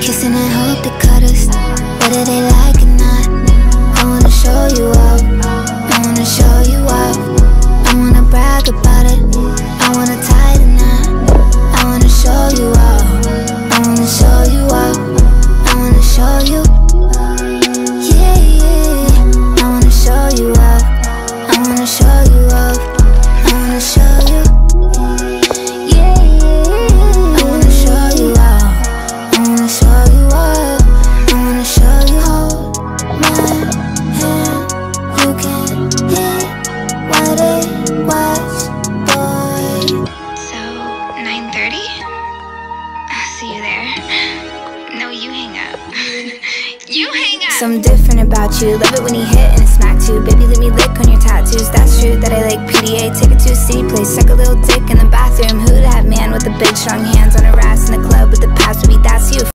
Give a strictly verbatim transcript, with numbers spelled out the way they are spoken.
kissing and hope they cut us, whether they like or not. I wanna show you up, I wanna show you up. I wanna brag about it, I wanna tie the knot. I wanna show you up, I wanna show you up. I wanna show you, yeah, yeah. I wanna show you up, I wanna show you up. I wanna show you, yeah, yeah. I wanna show you up, I wanna show you up. I wanna show you. Hold my hand, you can hit what it was, boy. So, nine thirty? I'll see you there. No, you hang up. You hang up! Something different about you, love it when you hit and it smack too. Baby, let me lick on your tattoos, that's true that I like P D A. Take it to a city place, suck a little dick in the bathroom. Who that man with the big strong hands on a ass in the club with the pass? Baby, that's you.